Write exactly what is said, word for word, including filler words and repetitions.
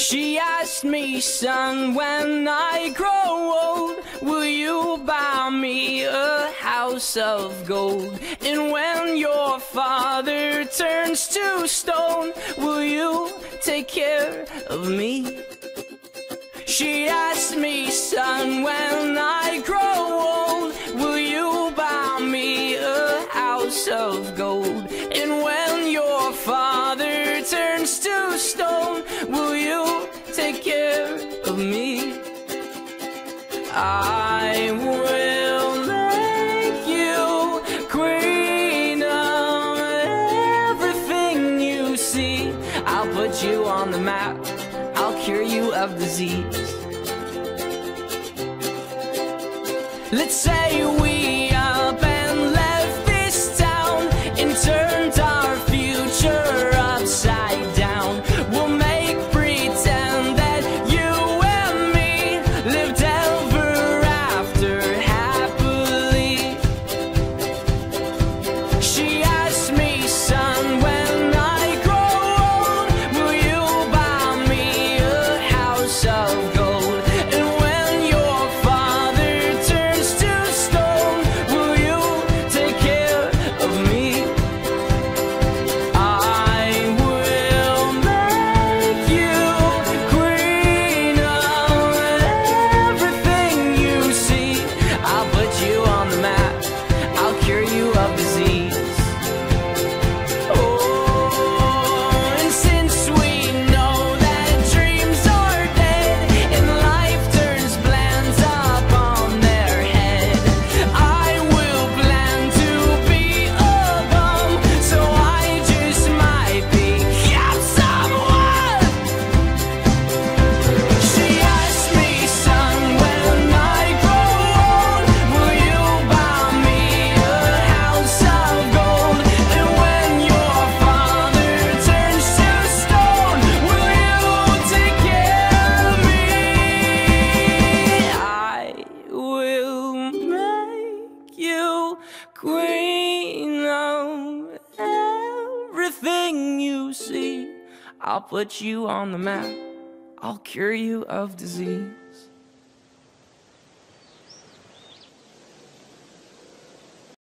She asked me, son, when I grow old, will you buy me a house of gold? And when your father turns to stone, will you take care of me? She asked me, son, when I grow old, will you buy me a house of gold? And when your father turns to stone, will you take care of me? I will make you queen of everything you see. I'll put you on the map, I'll cure you of disease. Let's say we up and left this town and turned our future upside down. We'll make pretend that you and me lived ever after happily. She asked me, son, when I grow old, will you buy me a house of gold? And when your father turns to stone, will you take care of me? I will make you queen of everything you see. I'll put you on the map, I'll cure you of disease. Oh, and since we know that dreams are dead and life turns plans up on their head, I will plan to be a bum, so I just might become someone. She asked me, son, when I grow old, will you buy me a house of gold? And when your father turns to stone, will you take care of me? I will make you queen of everything you see. I'll put you on the map, I'll cure you of disease.